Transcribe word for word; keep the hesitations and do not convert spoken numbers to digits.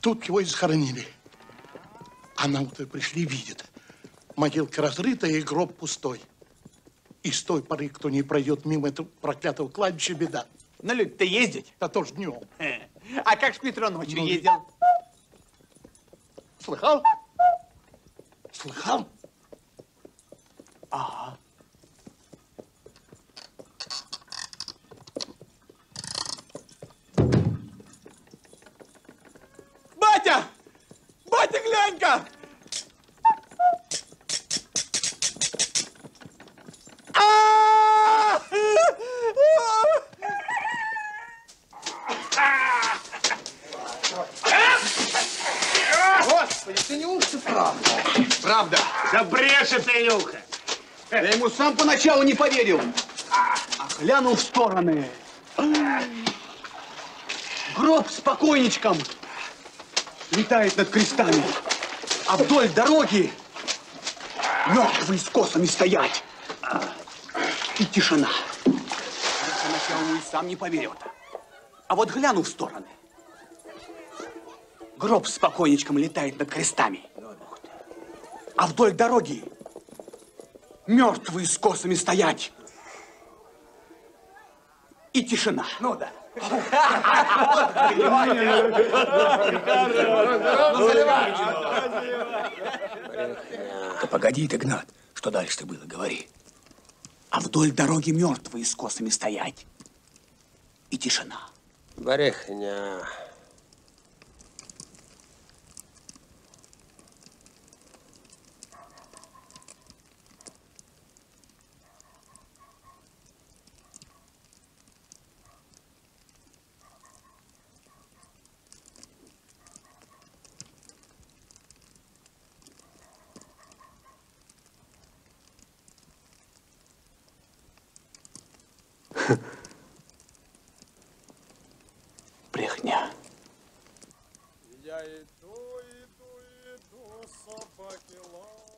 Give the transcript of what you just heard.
Тут его и захоронили. А на утро пришли, видят. Могилка разрыта и гроб пустой. И с той поры, кто не пройдет мимо этого проклятого кладбища, беда. На люди-то ездить? Да тоже днем. А как ж Петро ночью Ну, ездил? Слыхал? Слыхал? Ага. Батя! Батя, глянь-ка! Господи, ты неужто правда? Правда. Да брешет Илюха. Я ему сам поначалу не поверил. А глянул в стороны. Гроб с покойничком летает над крестами. А вдоль дороги мертвые с косами стоять. И тишина. Я поначалу и сам не поверил-то. А вот глянул в стороны. Гроб с покойничком летает над крестами. А вдоль дороги мертвые с косами стоять. И тишина. Ну да. Да погоди ты, Гнат. Что дальше-то было? Говори. А вдоль дороги мертвые с косами стоять. И тишина. Барехня. Брехня. Я иду, иду, иду, собаки лают.